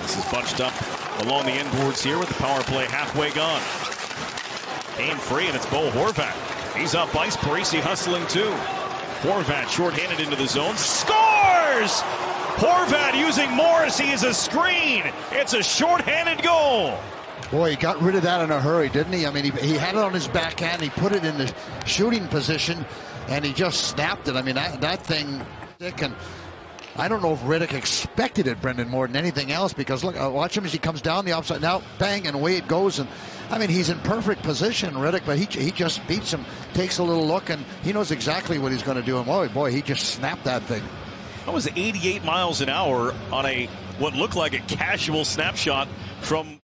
This is bunched up along the inboards here with the power play halfway gone. Aim free, and it's Bo Horvat. He's up ice. Parisi hustling too. Horvat shorthanded into the zone. Scores! Horvat using Morrissey as a screen. It's a shorthanded goal. Boy, he got rid of that in a hurry, didn't he? I mean, he had it on his backhand. He put it in the shooting position, and he just snapped it. I mean, that thing, and I don't know if Rittich expected it, Brendan, more than anything else, because look, watch him as he comes down the outside. Now, bang, and away it goes. And I mean, he's in perfect position, Rittich, but he just beats him, takes a little look, and he knows exactly what he's going to do. And boy, he just snapped that thing. That was 88 miles an hour on what looked like a casual snapshot from